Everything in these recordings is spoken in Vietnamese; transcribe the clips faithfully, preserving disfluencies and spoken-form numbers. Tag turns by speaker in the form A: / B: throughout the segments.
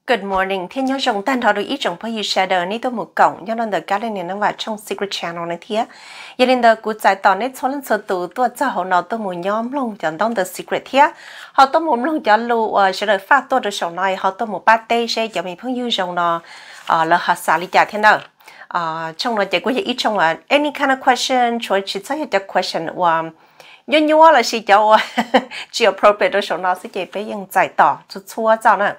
A: Good morning. Thiên nhớ rồng tan thọ được ít rồng phải shadow ní tôi một cổng cho nên the garden này nó vào trong secret channel này thía. Giờ nên the cụ giải tỏ nét số lần số tụ tôi cho họ nó tôi một nhóm luôn chọn trong the secret thía. Họ tôi một luôn cho lu sẽ được phát tôi được sổ này họ tôi một ba tê sẽ cho mình phương dư rồng nó là họ xả lý trả thế nào. Trong nó chỉ có ít trong là any kind of question cho chỉ cho cái question và nhớ nhớ là chỉ cho chỉ appropriate được sổ nó sẽ chỉ phải những giải tỏ chút xua cho nó.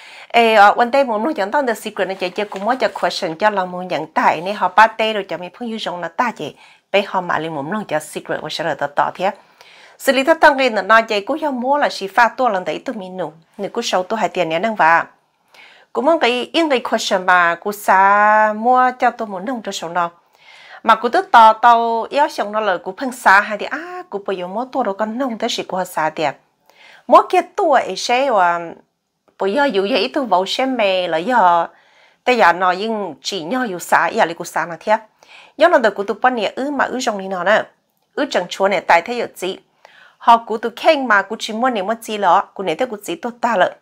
A: Ê, one day muốn nói cho the secret này chị cũng mới cho question cho lòng muốn nhận tại này họ bắt tay rồi cho mình phương dùng là ta chị bây họ mà liền muốn nói cho secret và sẽ là tỏ tỏ thế xử lý thất tăng lên là nói chị cũng không muốn là chỉ phát tôi lần đấy tôi mình nụ nếu cũng sâu tôi hay tiền nhé năng và cũng muốn cái in cái question mà cũng xa mua cho tôi muốn nông cho sâu nó mà cũng tức tỏ tàu yếu xong nó lời cũng phân xa hay thì à cũng bây giờ mua tôi đâu con nông thế chỉ có xa đẹp mua kia tôi ấy sẽ và bây giờ dù vậy tôi vào xem mẹ là giờ bây giờ nói nhưng chỉ nhau dù xa giờ lại cũng xa là thế nhớ lần đầu của tôi bắt nhẹ ư mà ư trong này nó nè ư chẳng chúa này tại thế giờ gì họ của tôi khen mà cũng chỉ muốn niệm mất gì đó của này thế cũng chỉ tôi ta lợi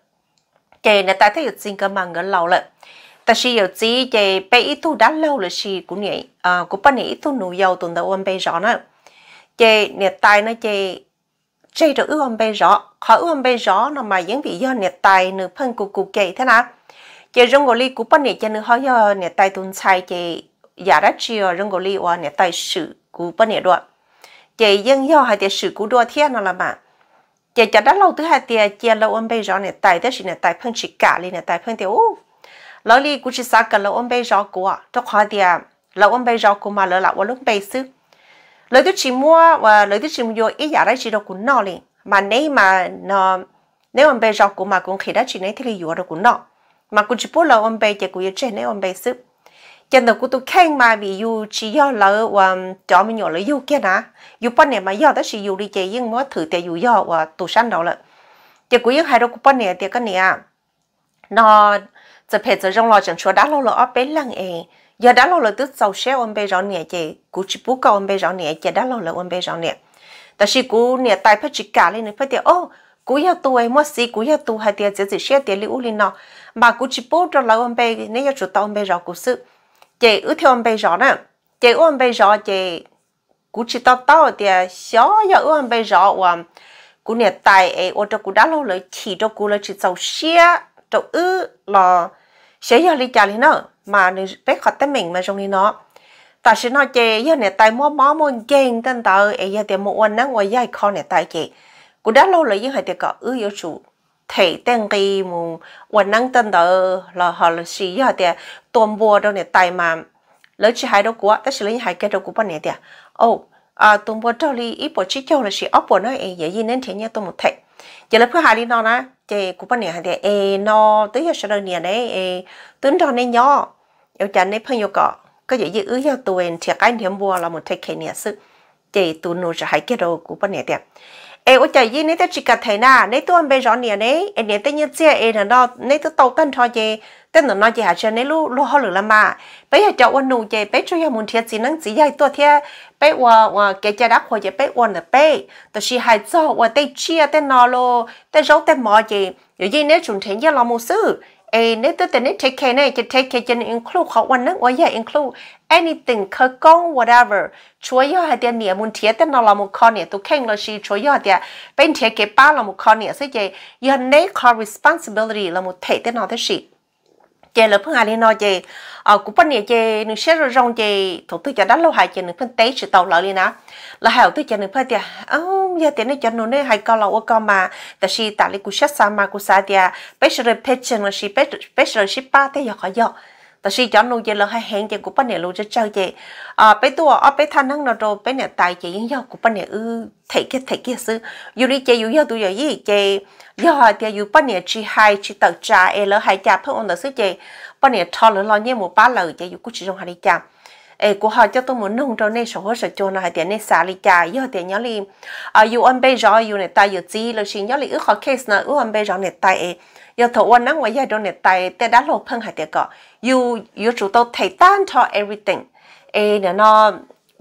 A: kể này tại thế giờ gì cơ mà ngỡ lâu lợi ta chỉ giờ gì kể bé ít tôi đã lâu rồi chỉ của này à của bắt nhẹ ít tôi nuôi giàu tuần đầu ôm bé rõ nè kể này tại nó kể chơi được ước bây giờ, họ ước bây giờ nó mà những vị do nhiệt tài nửa phân của cụ kệ thế nào, chơi rong goli cụ bắt nhiệt cho nửa họ do nhiệt tài tuần sai chơi giả đất chiều rong goli và nhiệt tài sử cụ bắt nhiệt đua, chơi dân do hai tiệt sử cụ đua thiên nó là mà, chơi cho đất lâu thứ hai tiệt chơi lâu ôm bây giờ nhiệt tài đó là nhiệt tài phân chỉ cả liền nhiệt tài phân tiệt ô, lâu li cụ chỉ sao cả lâu ôm bây giờ của, cho họ tiệt lâu ôm bây giờ của mà lâu là lúc bây xứ lời tôi chỉ mua và lời tôi chỉ mua ít giá đấy chỉ đâu cũng nọ liền mà nếu mà nó nếu ông bây giờ cũng mà cũng khi đó chỉ lấy thì là vừa đâu cũng nọ mà cũng chỉ bố là ông bây giờ cũng trên nếu ông bây sức chân đầu của tôi khen mà vì dù chỉ do là và cho mình nhỏ là dù kia nè dù bao nhiêu mà do đó chỉ dù đi chơi nhưng mà thử thì dù do và tủ sẵn đâu là chỉ cũng những hai đâu cũng bao nhiêu thì cái này nóจะเพจจะรองรอจังชัวด้านเราเราเอาเป็นลังเองgiờ đã lâu rồi tôi sau xe ôn bê rõ nè chị cú chỉ bố câu ôn bê rõ nè chị đã lâu rồi ôn bê rõ nèแต่是cú nè tại phải chỉ cả lên phải tiệt ô cú yêu tôi mất gì cú yêu tôi hay tiệt chỉ chỉ xe tiệt liu lên nó mà cú chỉ bố cho là ôn bê nếu như chủ tao ôn bê rõ cú sự chị ước theo ôn bê rõ nè chị ôn bê rõ chị cú chỉ tao tao tiệt xóa giờ ôn bê rõ và cú nè tại ấy ô cho cú đã lâu rồi chỉ cho cú là chỉ sau xe cho ư là xe giờ đi trả lên nữa mà nếu bé khó tới mình mà trong này nó tại sao nó chơi giờ này tay mua món mua game tên tờ ấy giờ tiền mộtวันนั้นngoài dài con này tay chị cũng đã lâu rồi nhưng hai tiền có ư yếu chủ thể tên cái mộtวันนั้นtên tờ là họ là gì giờ tiền tuần bùa đâu này tay mà lấy chỉ hai đâu của tất nhiên lấy hai cái đâu của bên này tiền ô à tuần bùa đâu đi ít bộ chỉ cho là gì ốp bộ nó ấy giờ gì nên thế nhá tôi một thể giờ là phải hai đi nó nè chị của bên này hai tiền ê nó tới giờ sẽ đâu nè đấy ê tính đó nên nhỏ yêu chân này朋友có có gì gì ứ cho tôi thì cái niệm bùa là một cái niệm sự chị tôi nuôi ra hai cái đồ của bên này đẹp ê ở chạy gì này tôi chỉ cần thấy na này tôi ăn bây giờ nè này em này tự nhiên xe em nó này tôi tàu tân thôi chị tên nó nói chị hả chân này lu lu họ lửa làm mà bây giờ cho anh nuôi chị bây giờ muốn thiệt gì năng gì vậy tôi thiệt bây giờ và cái cha đắc hồi chị bây giờ là bây tôi chỉ hai cho và tay chia tay nó lo tay rau tay mò chị rồi gì nếu chúng thấy như là một sự ê nếu tôi tên take care này chỉ take care chỉ include họวันนั้นว่าอย่า include anything เคยกง whatever ช่วยย่อให้เดียเนี่ยมุนเทียแต่นเรามุขเนี่ยตัวแข่งเราชีช่วยย่อเดียเป็นเทียเก็บป้าเรามุขเนี่ยซึ่งจะยันใน core responsibility เรามุเทแต่นเราที่สิเจเราเพิ่งหาเรียนนอเจเอ่อกูปั้นเนี่ยเจหนึ่งเชื่อรองเจถูกตัวจะดันเราหายเจหนึ่งเพิ่งเตะสิตเอาเลยนะเราหายตัวจะหนึ่งเพิ่งเดียอ้าวอย่าเตะในจันนูเนี่ยหายก็เราว่าก็มาแต่ชีแต่เลยกูเชื่อสามากูสาเดียไปเชื่อเพชรเราชีไปไปเชื่อชิป้าเตะอย่าขอย่อแต่ชีจันนูเจเราให้เห็นเจกูปั้นเนี่ยรู้จะเจ้าเจอ่าไปตัวเอาไปทานนั่งเราโดไปเนี่ยตายเจยิ่งย่อกูปั้นเนี่ยเออเทเกเทเกซื้ออยู่ดีเจอยู่ย่อตัวอย่างยี่เจย่อเดียอยู่ปั้นเนี่ยชีไฮชีตัดจ่าเอแล้วหายจ่าเพิ่งอันเดอร์ซื้อเจbao nhiêu thọ lỡ lo như một ba lời chỉ cũng chỉ trong hai đi chạm, ê của họ cho tôi muốn nông cho nên số số cho nó hai tiền nên xả đi chả, giờ tiền nhớ li, à yêu anh bây giờ yêu này tay yêu gì, là xin nhớ li ước họ case nào ước anh bây giờ này tay, giờ thọวันนั้นวันgiờ đâu này tay,แต่đã lột phân hai tiền cọ, yêu yêu chủ tôi thấy tan cho everything, ê nè nó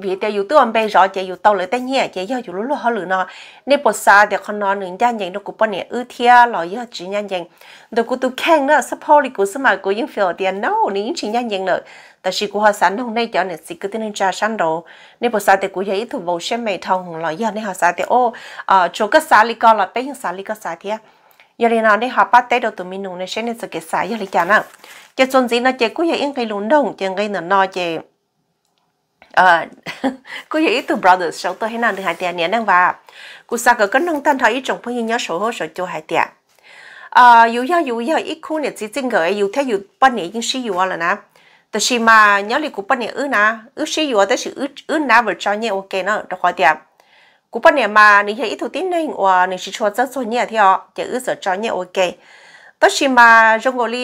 A: vì để yêu tôi bây giờ chỉ yêu tàu lấy tay nhẹ chỉ yêu lúc lúc họ lừa nó nên bớt xa để con nó nương gia nhận nó cũng bao nhiêu ưu thia rồi yêu chỉ nhận nhận được cũng tôi khen nữa support cũng xem mà cũng những phiền tiền no những chỉ nhận nhận nữa tại vì cũng họ sản hôm nay cho nên chỉ cứ tin trả sản đồ nên bớt xa để cũng vậy thu vào xem mày thông rồi yêu nên họ xa để ô à chỗ cái xa li con là bây giờ xa li cái xa thia giờ này nào nên họ bắt tay đầu tụi mình nung nên sẽ nên sẽ cái xa giờ li chả nào cái chuyện gì nó chỉ cũng vậy những cái lún đồng chỉ cái nó nó chỉ ờ cô hiểu từ brothers số tôi hay nào được hai tiền nhé năng và cô sao có cái nông tan thấy trong phong nhớ số hồ số cho hai tiền ờ dù do dù do ít khu này chỉ chính cái dù theo dù bao nhiêu những sử dụng là nèแต่ชิมาเนี้ยลิกูปะเนี่ยอื้อนะอื้อชีอยู่แต่ชื่ออื้ออื้อนะเวอร์จอนเนี่ยโอเคเนาะดอกเดียกูปะเนี่ยมานี่ยังอีทุกทีนึงว่านี่ชิชัวเจ้าส่วนเนี่ยที่อ๋อจะอื้อเสือจอนเนี่ยโอเคแต่ชิมาจงกอลี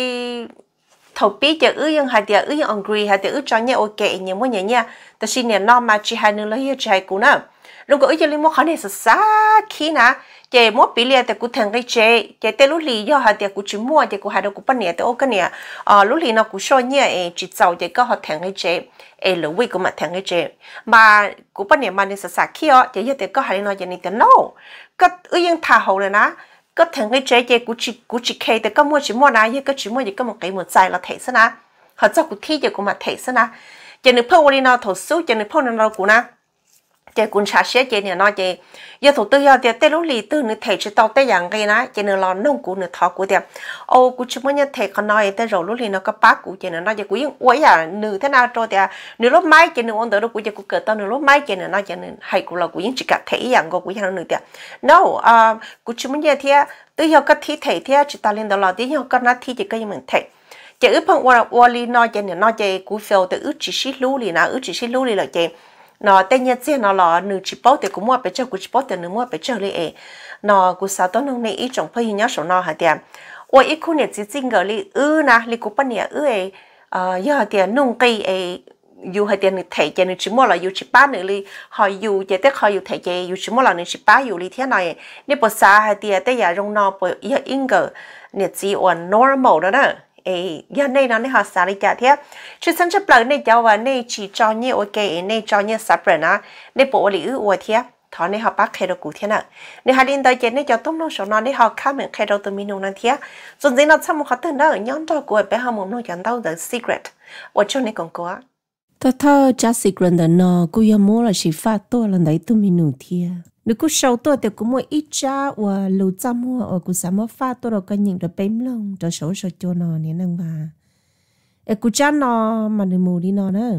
A: thầu bíจะอื้อยังหาเดียอื้อยังอังกฤษหาเดียอื้อจอนเนี่ยโอเคเนี่ยมั่วเนี่ยเนี่ยแต่ชิเนี่ยนอมาจีหานึงแล้วยังใจกูนะแล้วก็อื้อจะลิมั่วเขาเนี่ยสักขี้นะเจมั่วปีเลียแต่กูแทงได้เจเจแต่ลุลีย่อหาเดียกูจิมั่วเจกูหาดูกูปะเนี่ยแต่โอ้กันเนี่ยอ่าลุลีเนาะกูชอบเนี่ยเอจิตเจ้าเจก็หาแทงได้เจเอหรือวิกูมาแทงได้เจมากูปะเนี่ยมาเนี่ยสักขี้อ๋อเจเยอะแต่ก็หาเนาะอย่างนี้แต่ no ก็อื้อยังท่าเขาเลยนะก็แทงได้เจเจกูจิกูจิเคแต่ก็มั่วจิมั่วนะเยอะก็จิมั่วเยอะก็มันไกลหมดใจเราเทซะนะเขาเจ้ากูที่เจกูมาเทซะนะเจนึกเพิ่งวันนี้เนาะถอดสู้เจนึกเพิ่งเรากูนะเจกุนชาเชียเจเนี่ยเนาะเจยาถูกตัวยาเดียเตลุลีตื่นนึกเทจิตเอาแต่อย่างไงนะเจนึกรอนุ่งกูนึกทอกูเดียโอ้กูชิมันเนี่ยเทขน้อยแต่เราลุลีเนาะก็ป้ากูเจเนี่ยเนาะเจกูยังอวยอ่ะนึกท่านาโตเดียนึกรถไม้เจนึกวันเดียวกูจะกูเกิดตอนนึกรถไม้เจเนี่ยเนาะเจนึกให้กูเรากูยังจิกะเทอย่างกูกูยังนึกเดีย no อ่ากูชิมันเนี่ยเทียตัวยาก็ที่เทเทียจิตตาลินตลอดที่ยาก็นัดที่จะก็ยังเหมือนเทเจอึพังวันวันลีเนาะเจเนี่ยเนาะเจกูเฟลแต่อึจิชิลุลีนะอึจิชิลุลีเลยเจnó tên nhật gì nó là nửa chỉ bảo thì cũng mua phải chơi cũng chỉ bảo thì nửa mua phải chơi lại nó cũng sao đó nó này ít trong phải nhớ số nó hả tiệm ôi ít khu này chỉ chính cái li ư na li cũng bắt nhẹ ư ấy à giờ tiệm nung cây ấy dù hả tiệm thầy chơi nửa chỉ mua là dù chỉ bán nửa li họ dù chơi tết họ dù thầy chơi dù chỉ mua là nửa chỉ bán dù li thế này nếu bớt xa hả tiệm tết giờ trong nó bởi giờ in cái nửa chỉ on normal đó nè ê giờ này nó này họ xả đi chả thế chứ sẵn chấp lời này cháu và này chỉ cho nhiều ok này cho nhiều sắp rồi na này bộ lý ư thế thọ này họ bắt khai đầu cụ thế nào này họ đi tới trên này cho tốt nó số nó này họ khá mình khai đầu từ mình nông năng thế rồi gì nó xong một khóa tên đó ở nhóm đó của bé họ muốn nói chẳng đâu the secret ở chỗ này còn có
B: thơ thơ just secret đó nó cô yêu mua là chỉ phát tôi là đấy từ mình nông thế nếu cô sâu tôi thì cũng mua ít cha và lưu trăm mua ở cô sao mà phát tôi đâu có nhìn được bém lông cho số số cho nó nè năng bà ở cô cha nó mà được mua đi nó nữa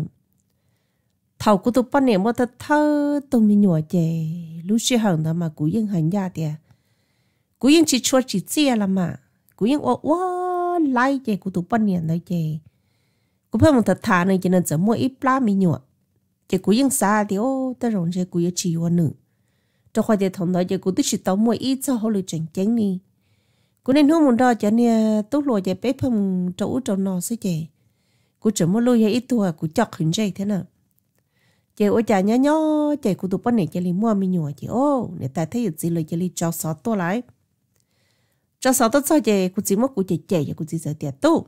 B: thầu cô tụi bạn này mua thật thơ tụi mình nhỏ trẻ lúc xưa hằng đó mà cô yên hành ra thì cô yên chỉ chua chỉ chia là mà cô yên ô ô lại trẻ cô tụi bạn này nói trẻ cô phải một thật thà này cho nên chỉ mua ít lá mình nhỏ trẻ cô yên xa thì ô ta rồi trẻ cô yên chỉ vào nữa cho khoa để thằng đó giờ cô tức chỉ tao mua ít cho họ lựa chọn chén đi cô nên hôm đó cho nên tốt lúa giờ bé phong trâu trâu nọ sẽ chè cô chỉ mua lúa ít thôi cô chọc hình dây thế nào chè ôi chả nhá nhá chè cô tụi bạn này chè li mua mình nhỏ chè ô người ta thấy gìเลยchè li cho sót tôi lại cho sót tôi sao chè cô chỉ mua cô chè chè cô chỉ sợ tiệt tu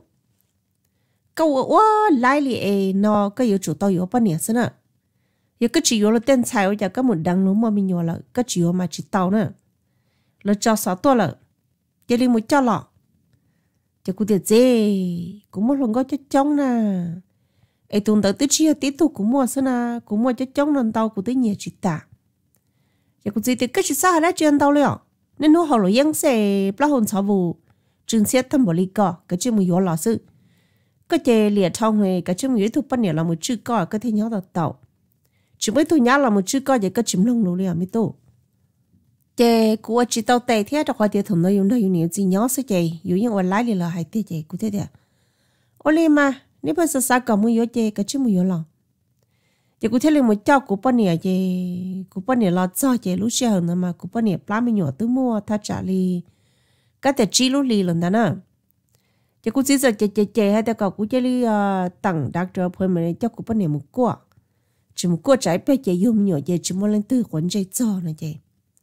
B: câu ô lại li nó cái yếu chủ tao yếu bạn này xem nào giờ cái chỉ là tên菜我就根本當攏冇咪用了，個只嘛只刀呢，了照少多了，這裡冇照了，就估點啫，估冇弄個只鐘呢，誒同到啲只啲都估冇先啊，估冇只鐘弄到估啲嘢只打，就估只啲個只啥來只到了，你攞好了樣式，不好炒vụ，正式他冇理個，個只冇有老師，個只連窗會，個只冇有圖半年了冇知個，個天nhỏ到到。chỉ mới tôi nhớ là một chữ coi vậy có chìm lông luôn liền mới tôi chị của chị tao tệ thế cho khoa tiền thằng nó dùng nó dùng nhiều gì nhớ sẽ chị dùng những online lái là hay thế chị cũng thế đấy ôi mà nếu bây giờ sao còn muốn vô chị cái chữ muốn vô lòng chị cũng thế là một cháu của bọn nè chị của bọn nè lo cho chị lúc xưa hơn mà của bọn nè plá mình nhỏ tôi mua ta trả li cái tiền chi lúc li lần đó nè chị cũng chỉ giờ chị chị chị hay ta còn cũng chỉ li tặng đặc trợ thôi mà cho của bọn nè một quả chỉ một cô trái bé chị dùng nhỏ chị chỉ một lần tư quấn dây cho này chị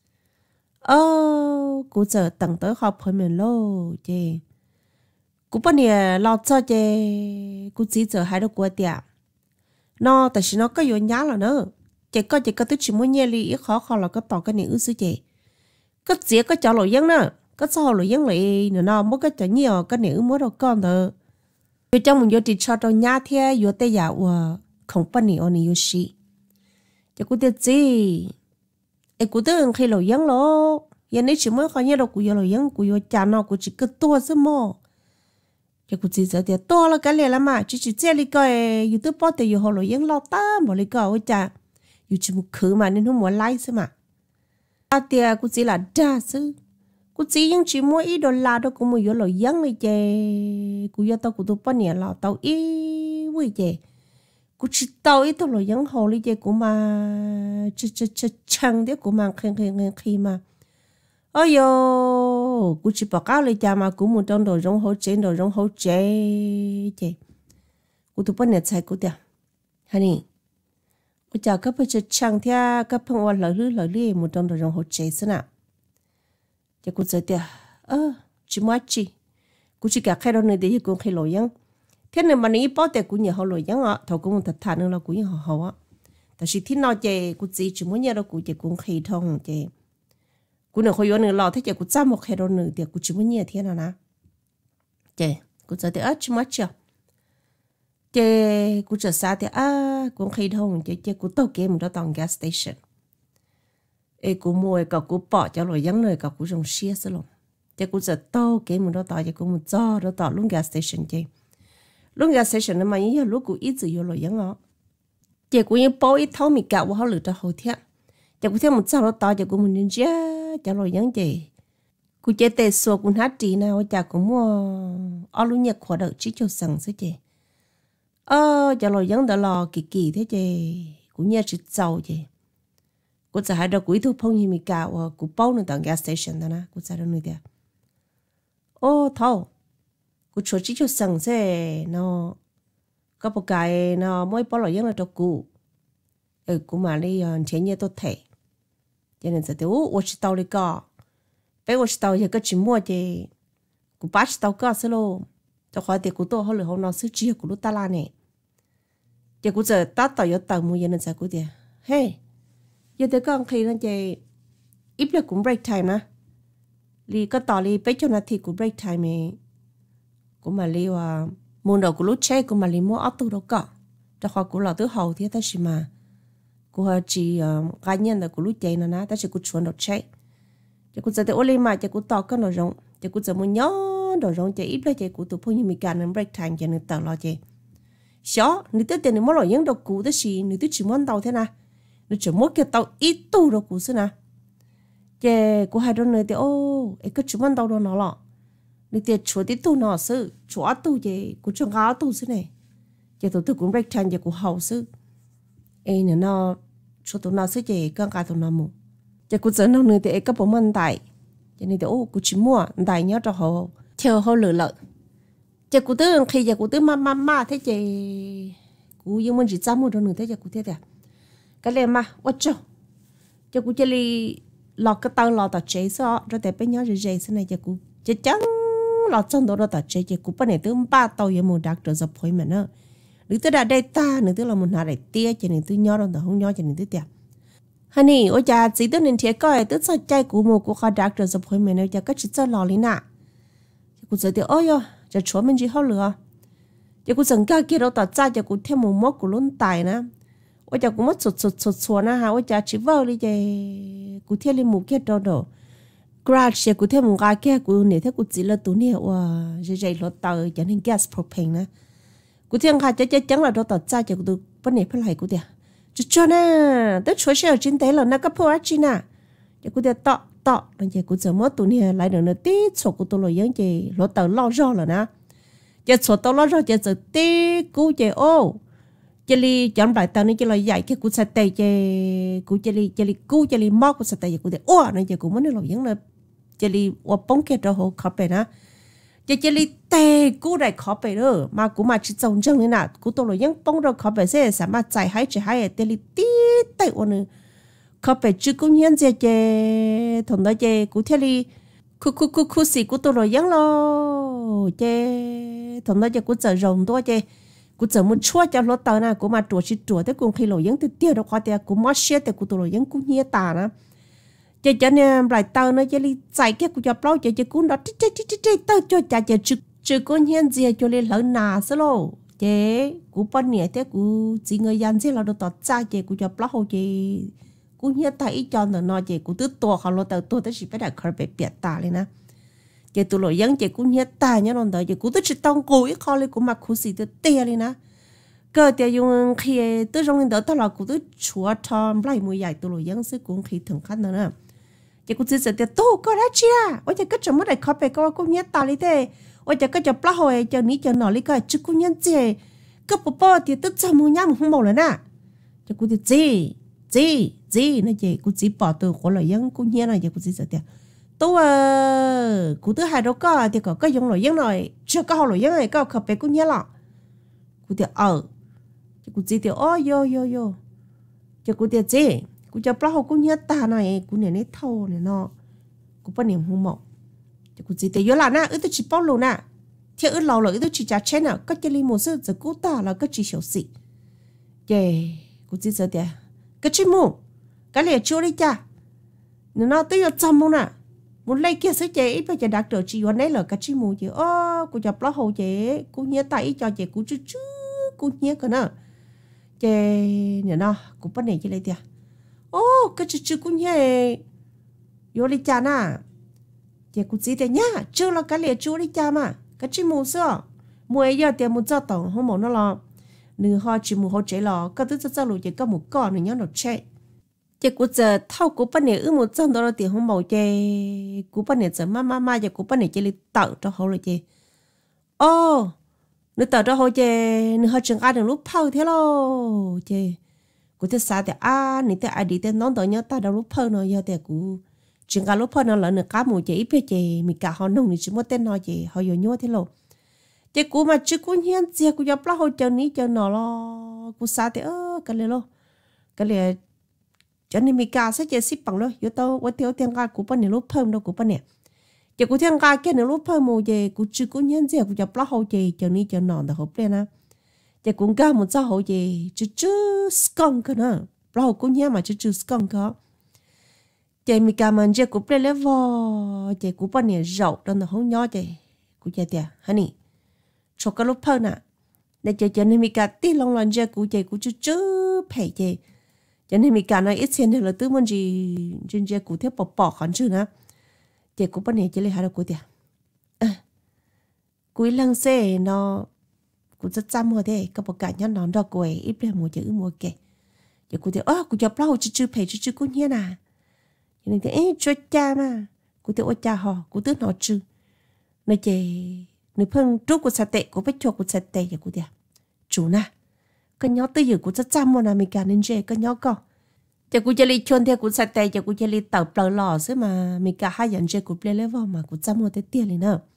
B: ơ cô giờ tặng tới học hơi mình lô chị cô bao nhiêu lo cho chị cô chỉ giờ hai đứa qua tiệm nó tại vì nó có vô nhá là nữa chị có chị có tôi chỉ muốn nhẹ li ít khó khó là có tỏ cái này ư sư chị có dễ có cho lỗi dân nữa có sao lỗi dân lại nữa nó mới có cho nhiều cái này ư mới đâu con thôi tôi trong mình vô thì cho tôi nhá thế vô tay giả và không bao nhiêu anh yêu sĩ chị cũng biết gì em cũng tưởng khi lỗi dân lo giờ này chỉ mới có nhiều đâu cũng vô lỗi dân cũng vô cha nó cũng chỉ cứ tua thôi mà chị cũng chỉ giờ thì tua là cái này là mà chỉ chỉ chơi đi coi YouTube bao thì vô họ lỗi dân lo ta mà đi coi với cha yêu chỉ một khứ mà nên không muốn like thôi mà à thì cũng chỉ là đa sư cũng chỉ những chỉ mỗi ít đô la đó cũng một vô lời dân này chứ cũng do tao cũng tao bao nhiêu là tao ít với chứ cũng chỉ tao ít tao lời dân hồ lý chứ cũng mà ch ch ch chăng đấy cũng mà khen khen khen khi mà ôi yo cũng chỉ bảo cáo lấy cha mà cũng một trong đồ rong hỗ trợ đồ rong hỗ trợ chứ cũng tao bao nhiêu sai cũng được honey bây giờ các bạn chơi chăng thì các bạn vào lời lưỡi lời lưỡi một trong đó trong hỗ trợ thế nào? Giờ cô nói thế, ơ, chỉ mất chi, cô chỉ cả khai đó này để cô khai lỗi nhá. Thế nên mà nếu bảo để cô nhớ họ lỗi nhá, thầu cô muốn thật thà nữa là cô nhớ họ họ á. Tại vì thế nào chứ cô chỉ chỉ muốn nhớ đó cô chỉ cô khai thông chứ. Cô nói hồi nữa lo thế chứ cô chăm một khai đó nữa thì cô chỉ muốn nhớ thế nào nè. Chứ cô nói thế, ơ, chỉ mất chi. Chị cũng trở xa thì à cũng khi thông chị chị cũng tàu kia một đó tàu gas station ấy cũng mua cả cũng bỏ cho rồi giống nơi cả cũng dùng xe xí luôn chị cũng trở tàu kia một đó tàu chị cũng một do đó tàu luôn gas station chị luôn gas station mà như lúc cũng ít gì vô rồi giống nó chị cũng như bao ít tháo mì gạo của họ lựa cho hậu thiệt chị cũng thêm một sao đó tàu chị cũng một nhân chia cho rồi giống chị cũng chị tê xua cũng hát chị nào chị cũng mua ở luôn nhật khóa đợi chỉ cho sẵn xí chị ơ cho lo giống đã lo kỳ kỳ thế chứ cũng nhớ chỉ giàu chứ cũng sẽ hay được quỹ thu phong như mình cả và cũng bao nữa tận gas station đó nè cũng sẽ được nữa đấy ô thâu cũng cho chỉ cho sẵn thế nó có một cái nó mới bao lo giống là cho cụ ừ cũng mà đi chế nhớ tốt thể cho nên sẽ tiêu ô chỉ tàu đi cả bé ô chỉ tàu giờ có chỉ mua chứ cũng bắt tàu cả xí lô cho khỏi thì cũng tôi họ lừa họ nóซื้อchia của lúc ta la nè giờ cũng giờ ta tàu giờ tàu mua giờ nên sao cũng vậy hey giờ tới con khi nó chơi ít là cũng break time á li có tàu li bé cho nó thì cũng break time này cũng mà li và mua đồ của lúc chơi cũng mà li mua auto đâu cả cho khỏi cũng là thứ hậu thì ta chỉ mà cũng chỉ cá nhân là của lúc chơi nó nè ta chỉ cũng chuẩn đồ chơi giờ cũng giờ tới oli mà giờ cũng tàu cái nội dung giờ cũng giờ mua nhớ đồ rong chơi ít là chơi của tụi phong như mình cần break time cho nên tao lo chơi, xó, nếu tới tiền mới lo những đồ cũ đó gì, nếu tới chỉ muốn tao thế nào, nếu chỉ muốn cái tao ít tu đồ cũ thế nào, chơi của hai đứa này thì ô, ấy cái chỉ muốn tao đồ nó lọ, nếu tiền chúa tí tu nó sư, chúa tu chơi, của chúa ngáo tu thế này, chơi tụi tụi cũng break time chơi của hậu sư, ấy nữa nó, chúa tụi nó sư chơi con cái tụi nó mu, chơi của dân nó này thì ấy cái bộ môn đại, cho nên thì ô, của chỉ mua đại nhớ cho họ theo họ lựa lợi chị cũng tưởng khi chị cũng tưởng mà mà mà thế chị cũng yêu muốn chỉ chăm một đôi nữa thế chị cũng thế đấy cái này mà quá trời chị cũng chỉ li lọt cái tàu lọt tàu chế sao rồi để bên nhau rồi chế thế này chị cũng chị chẳng lọt trong đó tàu chế chị cũng bên này tưởng ba tàu yêu muốn đặt được dập phơi mà nữa nếu tôi đã đây ta nếu tôi là một nhà đại tia chị này tôi nhớ rồi tàu không nhớ chị này tôi tiệt honey ôi cha chỉ tôi nên thiệt coi tôi sao chạy của một của họ đặt được dập phơi mà nữa cha cái chỉ cho lò lý nè cũng giờ thì ôi yo, giờ chúa mình chỉ hao lừa, giờ cũng dần cả kia đâu tao cha giờ cũng thêm một mốc của luôn tài nữa, ôi giờ cũng mất sụt sụt sụt sụt na ha, ôi giờ chỉ vào đi giờ cũng thêm lên một cái đồ đồ, garage giờ cũng thêm một cái kia cũng để thế cũng chỉ là tụi này wow, giờ giờ lót tàu giờ nên gas propane nữa, cũng thêm cái giờ chẳng là đâu tao cha giờ cũng tụi bên này phải lại cũng được, chứ cho na, tới chúa sẽ ở trên đấy là na cái phô chi na, giờ cũng được tọ tọ nên chị cũng giờ mất tụi này lại được nữa tí số của tôi là giống chị lỗ tờ lo rõ rồi nè chị số tao lo rõ chị giờ tí cú chị ô chị li chọn lại tao nên chị là dạy cái cú sạch tay chị cú chị li chị li cú chị li móc cú sạch tay cú thì ô nên chị cũng muốn là giống là chị li ô bóng kia cho hồ khó bể nè chị chị li tê cú này khó bể nữa mà cú mà chỉ trồng trồng như nào cú tôi là giống bóng rồi khó bể sẽ sao mà chạy hay chỉ hay để li tí tay ô nữa khó bể chứ cũng hiện giờ chị thằng đó chị cũng theo đi khu khu khu khu xì của tôi rồi giống lo chị thằng đó chị cũng sợ rồng tôi chị cú giờ muốn chua cho lót tờ na cú mà chua chỉ chua tới cùng khi lội những từ tiêu đó qua thì cú mất xe thì cú tụ lội những cú nhia tà na cho cho nên lại tờ nó cho đi chạy cái cú cho bao cho cho cú đó chết chết chết chết tờ cho chả chả chữ chữ cú hiền gì cho lên lợn nà xí lô chế cú bao nhiêu thế cú chỉ người dân chứ là đồ tọt cha chế cú cho bao chế cú nhia tà ít cho nó nói chế cú tứ tua họ lót tờ tua tới chỉ phải đặt khởi bị bịa tà lên na chế tụ lội những chế cú nhia tà nhá nó chế cú tứ chỉ tông cú ít khó lên cú mặc cú xì tứ tia lên na cái tiền dùng khi tôi trong những đó tao là cũng tôi chúa thầm lại mùi dài tôi rồi những sự cũng khi thường khăn nữa nè chỉ cũng chỉ sợ tiền tôi có ra chia ôi chỉ cái chồng mới đại khó về câu cũng nhớ ta lý thế ôi chỉ cái chồng bao hồi cho ní cho nó lý cái chứ cũng nhớ gì cái bộ bao thì tôi chăm mua nhám không màu nữa nè chỉ cũng chỉ gì gì gì nó chỉ cũng chỉ bỏ từ khỏi lời những cũng nhớ này chỉ cũng chỉ sợ tiền tôi à cũng tôi hai đứa có thì có cái dùng lời những này chưa có lời những này có khó về cũng nhớ lọ cũng thì ở cú chỉ tiêu ôi yo yo yo cho cú tiêu gì cú cho bao cú nhớ ta này cú này này thâu này nó cú bao niệm hung mộng cho cú chỉ tiêu yo là na ư tôi chỉ bao lâu na theo ư lâu rồi ư tôi chỉ trả钱nào cái gì một sự giờ cú ta là cái chỉ hiểu gì vậy cú chỉ giờ tiền cái gì mu cái này chưa đi cha nó tôi yo chăm mu na một lấy kia sẽ chế ít bây giờ đặt được chỉวันnày là cái gì mu chứ ô cú cho bao hậu chế cú nhớ tay cho chế cú chú chú cú nhớ cái nào chế nhở nó cũng bắt này chỉ lấy tiền ô cái chữ chữ cũng nhớ vô đi cha na chế cũng chỉ tiền nhá chưa là cái lệ chú đi cha mà cái chữ mù sao mù ấy giờ tiền mù cho tổng không mù nó là nửa họ chỉ mù họ chế là cái thứ cho cho lùi chế có một con nữa nhớ nó chế chế cũng giờ thâu cũng bắt này ư một trăm đô la tiền không mù chế cũng bắt này giờ ma ma ma chế cũng bắt này chế lấy tạo cho họ rồi chế ô nếu tao đó hồi chè nếu họ chừng ai được lúc phơi thế lo chè cụ thể sao thì à nếu thì ai đi thì nón tao nhớ tao đâu lúc phơi nó giờ thì cụ chừng ai lúc phơi nó là nửa cá mù chè ít biết chè mình cả họ nông thì chỉ một tên nó chè họ nhiều nhớ thế lo chè cụ mà chứ cụ hiền chè cụ nhập lá hồi chờ ní chờ nó lo cụ sao thì ơ cái này lo cái này cho nên mình cả sẽ chè ship bằng lo giờ tao quay theo tiền cái cụ bên này lúc phơi đâu cụ bên này giờ cụ thiên ca cái nữa lúc phơi mù về cụ chưa có nhân gì cụ chập lá hậu về cho ní cho nòn được hộp lên á giờ cũng ca một sao hậu về chứ chứ skunk cơ nữa lá hậu cũng nhớ mà chứ chứ skunk cơ giờ mình cả mình giờ cụ lên level giờ cụ bao nhiêu rậu đó là không nhỏ giờ cụ giờ tiền honey cho cái lúc phơi nè để giờ cho nên mình cả tí lòng lòng giờ cụ giờ cụ chứ chứ phải giờ cho nên mình cả nói ít tiền thì là tư vấn gì trên giờ cụ theo bỏ bỏ khoản chứ nè chị cũng bắt này chỉ lấy hai đứa của tiền cuối lần xe nó cũng rất chăm rồi thế các bạn cả nhau nó đó quậy ít bên một chữ một kẻ chị cũng thì ơ cũng chụp lâu chứ chứ phải chứ chứ cũng như nào cho nên thì ấy cho cha mà cũng thì ôi cha họ cũng tức nó chứ nơi chị nơi phân trúc của sạch tệ của bách chuột của sạch tệ chị cũng thì chủ na cái nhỏ tới giờ cũng rất chăm rồi nè mình cả nên chơi cái nhỏ con chỉ cũng chỉ lấy chôn theo cũng sạch tay chỉ cũng chỉ lấy tàu bờ lò xứ mà mình cả hai nhận chơi cũng play level mà cũng chăm một cái tiền này nữa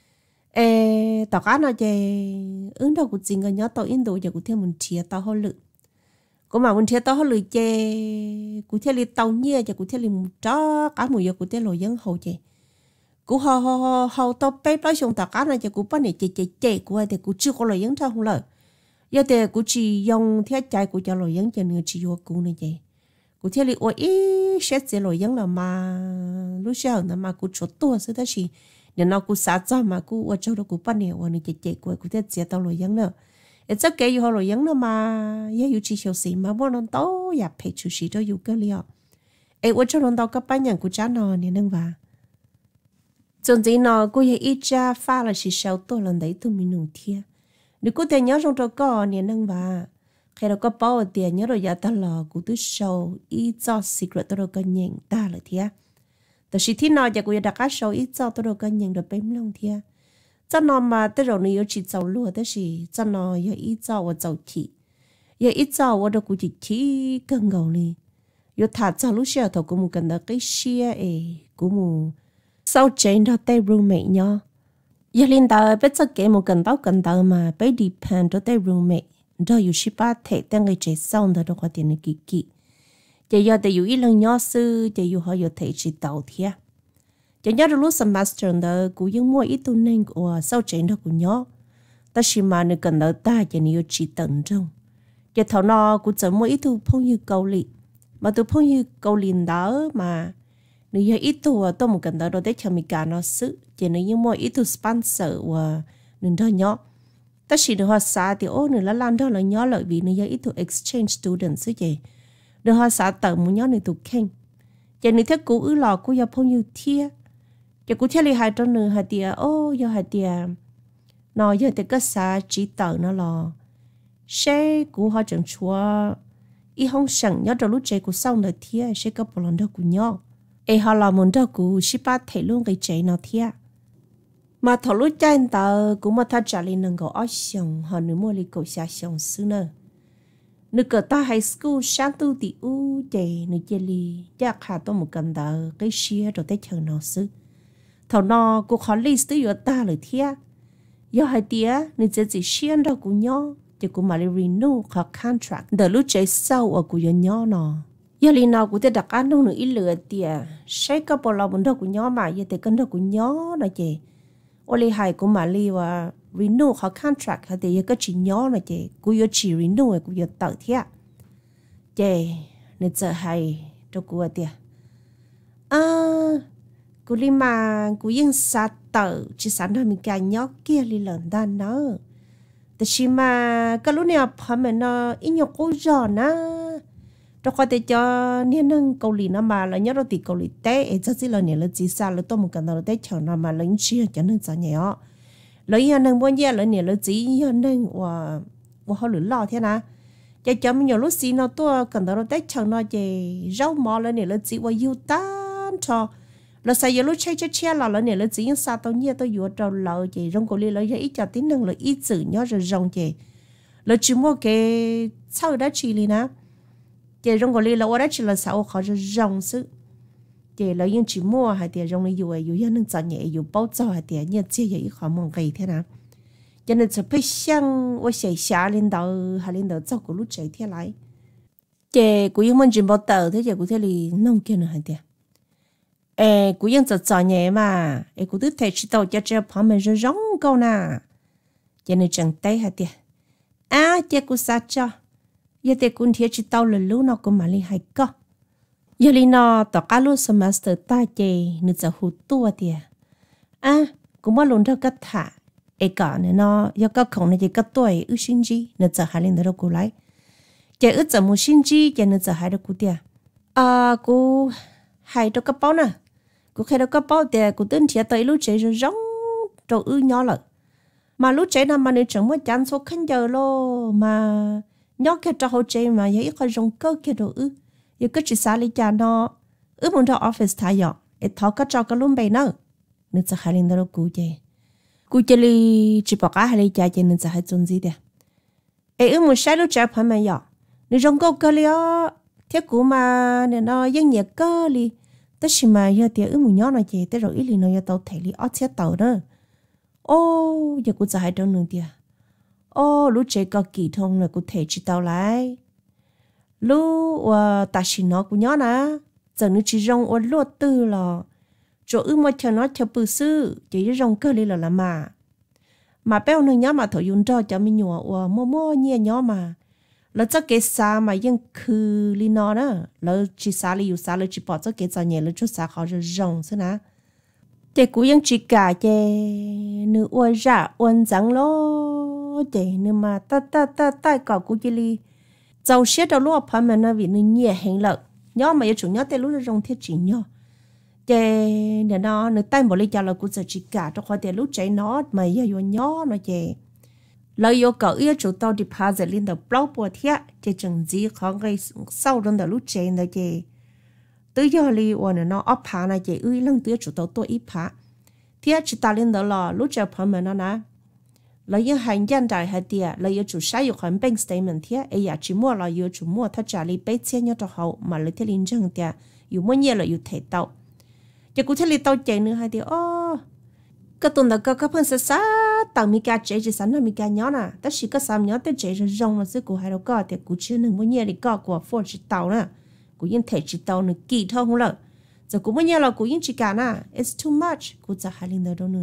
B: ê tao cá nó chơi ứng đâu cũng chỉ người nhớ tàu Indo chỉ cũng theo mình chia tàu hơi lự cũng mà mình chia tàu hơi lự chơi cũng theo lấy tàu nhia chỉ cũng theo lấy một chó cá mùi giờ cũng theo lồi dân hậu chơi cũng hò hò hò hò tàu bé nói xong tao cá nó chỉ cũng bắt này chơi chơi chơi của thì cũng chưa có lồi dân sao không lời giờ thì cũng chỉ dùng theo chạy cũng cho lồi dân cho nên chỉ vô cũng này chơi cụ thể là ôi sẽ sẽ lỗi những là mà lúc sau là mà cụ chốt tua sẽ thế gì để nó cụ sát cho mà cụ ở chỗ đó cụ bắt nèo này chạy chạy của cụ thể sẽ tao lỗi những nữa để cho cái họ lỗi những nữa mà giờ yêu chỉ hiểu gì mà bọn nó tao ya phải chú ý cho yêu cái liệu ấy ở chỗ nó tao các bạn nhận cụ trả nó nên nâng vào trong gì nó cụ ya ít ra pha là chỉ sau tôi lần đấy tôi mình nổi thiệt nếu cụ thể nhớ trong chỗ có nên nâng vào khi đó có bao tiền nhớ rồi giờ ta lò của tôi show ít cho secret tôi đâu có nhận ta là thiệt,แต่สิ่งที่นอจะกูจะดักก็ show ít cho tôi đâu có nhận được bém lông thiệt, cho nó mà tôi rồi nếu chỉ giàu lúa đó là cho nó giờ ít cho và giàu chỉ, giờ ít cho và đâu cũng chỉ chỉ cần gầu này, giờ thà cho lúc xưa thôi cũng muốn cần được cái share ấy cũng muốn sau trên đó tay roommate nhau, giờ lên đó bây giờ cái một cần tao cần tao mà bây depend đó tay roommate đó yêu ship ba thể đang cái chế xong đó đâu có tiền kỳ kỳ, chỉ giờ để yêu ít lần nhỏ sư chỉ yêu họ yêu thể chỉ tàu thiệt, chỉ nhớ lúc semester đó cũng những mua ít tu nên của sau trên đó cũng nhỏ, ta chỉ mà nữ cần đỡ ta cho nữ chỉ tận trong giờ thầu nó cũng chẳng mỗi ít tu phong như cầu lì mà tu phong như cầu lì đó mà nữ giờ ít tu tôi một cần đỡ rồi để cho mình cả nó sự chỉ nữ như mỗi ít tu sponsor và nữ đó nhớ ta chỉ được họ xả thì ô nữ là lan đó là nhớ lợi vì nữ giờ ít tu exchange student chứ gì được họ xả tận một nhớ nữ tu khen giờ nữ thấy cũ ứ lò của giờ phong như thia giờ cũ thấy li hai trong nữ hai tia ô giờ hai tia nó giờ thì cái xả chỉ tận nó lò sẽ cũ họ chẳng chúa ý không sẵn nhớ trong lúc chơi của sau nữa thia sẽ có một lần đó của nhau ấy họ làm một đó của ship ba thể luôn cái chơi nó thia mà thầu lúc chơi tờ cũng mà thà trả lên nâng cầu ở xong họ nữa mua li cầu xa xong xứ nữa nữa cỡ ta high school sáng tu thì u chơi nữa chơi li chắc hà tôi một cần tờ cái xia rồi tới chờ nó xứ thầu nó cũng khó list tới giờ taเลยthia giờ hai tia nữa chơi chỉ xuyên đó của nhau chỉ cũng mà renew họ contract đợt lúc chơi sau ở của nhau nó giờ li nào cũng sẽ đặt ăn đâu nữa ít lừa tia sẽ có bao lâu muốn đâu của nhau mà giờ thì cần đâu của nhau nó chị ô li hai cũng mà li và renew họ contract thì giờ có chỉ nhau nó chị cũng giờ chỉ renew cũng giờ tự thiệt chị nên giờ hay cho cô tia à cô li mà cô yên sát tự chỉ sáng nay mình cả nhau kia li lần đan nữaแต่ชิมาก็รู้เนี่ยพอมันเนาะอีหยกกูจอนะเราคอยแต่จอเนี่ยนึงเกาหลีนะมาแล้วเนี่ยเราติดเกาหลีเต้เอจะสิเราเนี่ยเราจีซ่าเราต้องมันกันเราได้เชิญมาแล้วยิ่งเชื่อจะนึงจะเนี่ยแล้วอีนึงบนเนี่ยแล้วเนี่ยเราจีอีนึงว่าว่าเขาหรือหล่อเท่านะจะจำมันอยู่รู้สิเนาะตัวกันเราได้เชิญเนาะเจเจ้าหมอแล้วเนี่ยเราจีว่าอยู่ต้านทอเราใส่ยาลูกใช้เชี่ยเราแล้วเนี่ยเราจีนซาตัวเนี่ยตัวอยู่เราเราเจรงกุลีเราจะอีจัดที่หนึ่งเราอีสื่อเนี่ยจะรงเจเราจิมัวเกเช่าได้ชีลีนะเจรงกุลีเราว่าได้ชีเราสาวเขาจะรงซื้อเจเรายังจิมัวหายเดียรงอยู่อยู่ยันนึงจันเนี่ยอยู่เป้าเจ้าหายเดียเนี่ยเจียอีขอมองไกลเท่านะยันนึงจะไปช่างว่าเสียชา领导หา领导เจ้ากูรู้ใจเท่าไรเจกูยังมันจิมเป้าเต๋อเท่าเจกูเท่าลีน้องเกี่ยนหายเดียเอ้กูยังจะจ่ายเนี่ยมาเอ้กูต้องเทชิโตจะเจอพอมันจะร้องกูนะจะในจังเต้ฮะเดียอ่ะเจ้ากูสัจจะยังแต่กูเทชิโตเลยรู้นกูมาลีให้ก็ยาลีนอต่อการรู้สมัสเตอร์ตาเจนึกจะหูตัวเดียอ่ะกูมาลงเท่ากับถ่าเอ้ก่อนเนี่ยเนาะยังก็คงในใจก็ตัวอื้อชินจีนึกจะหาเรื่องเดียวกูไล่เจ้าอื้อจะมูชินจีจะนึกจะหายเดียวกูเดียอ่ะกูหายตัวกระเป๋าน่ะกูแค่เราก็เป้าแต่กูตื่นเช้าตื่นรู้ใจจะร้องตัวอื้อย้อเลยมารู้ใจน่ะมันในจังว่าจันทร์สุขขันเจอโลมาย้อแค่จะเข้าใจมาอย่างอีกคนร้องก็แค่ตัวอื้อยังก็จิตสาลิจานออื้อมันที่ออฟฟิศทายอ่ะไอ้ท้อก็จอก็ลุ่มไปเนอะนึกจะหาเรื่องเรากูใจกูจะลีจิบอกว่าหาเรื่องใจจะนึกจะหาจนจีเดียไอ้อื้อมันใช้รู้ใจพันมันอ่ะนึกร้องก็ก็เลยอ่ะเที่ยกูมาเนี่ยเนาะยังเหนียก็เลยแต่ชิมาเยอะเดียวอื้อมุ่งย้อนหน่อยเจแต่เราอีหลีน้อยเตาไทยลีอ้อเสียเตาเนอะโอ้ยกูจะให้ตรงนึงเดียวโอ้รู้ใจก็กี่ทงเลยกูเทจิเตาไรรู้ว่าตาชินอกูย้อนนะจะนึกจีรงอ้วนลวดตื้อหรอจะอื้อมาเชนอเชปื้อซื้อจะยี่รงก็เลยหรอละมามาเป้าหนึ่งย้อนมาถอยยุนจอจะมีหนัวว่าโมโม่เนี่ยย้อนมาแล้วจะเกษามายังคือลีนอนะแล้วจีสาลีอยู่สาลีจีปอจะเกษาเนี่ยแล้วชุดสาเขาจะร้องซะนะเด็กกูยังจีกาเจนึกว่าจะอ้วนจังโลเจนึกมาตาตาตาตาก่อกูจีลีเจ้าเสียดาวล้อพันมันนะวินึกเนี่ยเห็นเลยย้อนมาอยู่จุดย้อนแต่รู้จะร้องเทียจีย้อนเจเดี๋ยวน้อนึกใต้บริจาคเรากูจะจีกาทุกคนแต่รู้ใจน้อมาอยู่ย้อนย้อนมาเจเราโยกเอาจุดต่อดิพาจะลินเดอร์เปล่าปวดเทียจะจังจีของไอ้เศร้าเรื่องเดอร์รู้ใจนะเจตัวย่อลีวันนั้นอัพพานะเจอุ้ยเรื่องตัวจุดต่อตัวอีพาเทียจิตาลินเดอร์ล่อรู้ใจพอมันนะนะเรายังหันยันใจให้เดียเราอยู่จุดใช้อยู่ขันเป็นสเตมันเทียไอ้ยาจิมัวเราอยู่จุดมัวถ้าจ่าลีไปเชียนยอดเขามาเลยที่ลินจังเดียอยู่มั่วเนี่ยเราอยู่เทเตาจะกูที่ลิเตาเจนึงให้เดียอ๋อก็ตุนตะก็ก็เพิ่งศึกษาต่างมีการเจจะสันน่ะมีการย้อนน่ะแต่สิก็สามย้อนแต่เจจะร้องแล้วซึ่งกูให้เราก็แต่กูเชื่อหนึ่งว่าเนี่ยลิก็กว่าฟอร์จิตเตาน่ะกูยังเทจิตเตาหนึ่งกี่เท่าของเราจะกูว่าเนี่ยเรากูยังจิการน่ะ it's too much กูจะหาลินเดอร์โดนหนึ่งนะ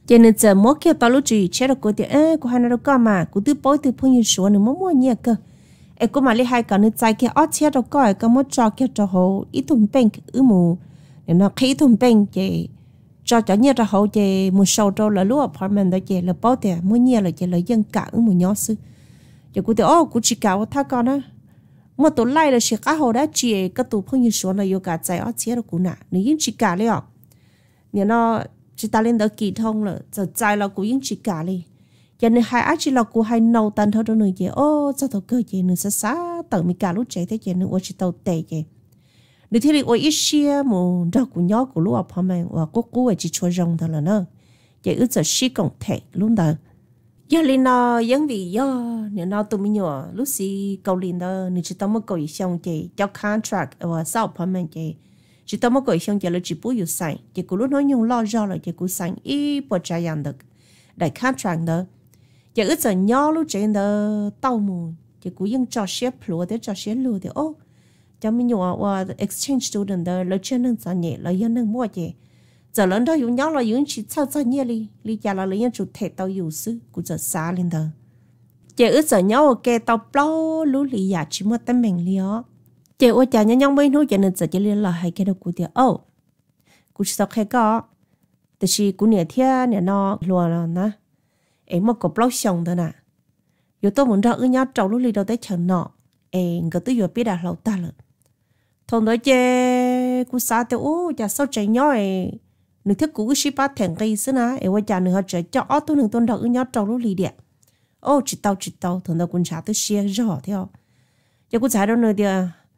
B: cho nên giờ mỗi kia tao lúc gì chế được cô thì ê cô hai nó đâu có mà cô từ bối từ phong như số nữa mỗi mỗi nhẹ cơ ê cô mà lấy hai cái nữa trái kia ót chế đâu có cái mỗi cho kia cho hồ ít thùng bèn ứ mù để nó khí thùng bèn chị cho cho nhẹ cho hồ chị một sầu trâu là lúa apartment đó chị là bao tiền mỗi nhẹ là chị là dân cả ứ mù nhỏ xứ chị cô thì ô cô chỉ cào thà con á một tổ lai là chỉ cá hồ đã chị cái tổ phong như số là yêu cả trái ót chế đâu cô nè nếu như chỉ cả đấy ạ nếu nó chỉ ta lên đó kỳ thông là giờ trái là cũng những chỉ cả đi cho nên hai anh chỉ là cũng hai nấu tan thôi đó nữa chị ô sao tao cơ chị nữa sao sao tao mình cả lúc chạy thế chị nữa ô chỉ tao tệ chị được thì ô ít xia mà đó cũng nhỏ của lúc học mà và cô cô ấy chỉ cho rong thôi là nó chị ước giờ xí còn thể luôn đó giờ lên nó giống vì do nếu nó tụi mình nhỏ lúc xí cầu lên đó nếu chỉ tao mới cầu xong chị cho contract và sau học mà chị chỉ tao mới gọi xong giờ là chỉ bố yêu sang, chỉ cô lúc nói nhung lo do là chỉ cô sang ít bỏ trái ăn được, đại contract đó, giờ ít giờ nhỏ lúc trên đó tao mù, chỉ cô yên cho share plua để cho share lừa thì ô, cho mình nhỏ và exchange student đó là chưa nên sao nhẹ là yên nên mua gì, giờ lớn đó dùng nhỏ là dùng chỉ sao sao nhẹ đi, đi giờ là lấy chủ thể tao yêu sư, cô giờ xa lên đó, giờ ít giờ nhỏ ok tao bao lú lì giả chỉ mua tấm mình lió. Chị ơi chả nhớ nhung mấy nút cho nên giờ chỉ liên là hai cái đó cụ tiệt ô, cụ sao khai có,แต่是cụ nhẹ thiên nhẹ nó lùa là nè, em một cục lót xong thôi nè, giờ tôi muốn ra ở nhà trâu lúc đi đâu tới chợ nọ, em cái tôi vừa biết đã lâu ta rồi, thằng đó chị cụ sao thì ô chả sao chạy nhỏ em, nửa thiết cụ cứ ship bắt thành cây xí nè, em ơi chả nửa chạy cho ở tôi nửa tôi ra ở nhà trâu lúc đi đẹp, ô chỉ tao chỉ tao thằng đó cũng chả tôi share rõ theo, giờ cụ chạy đâu nữa đi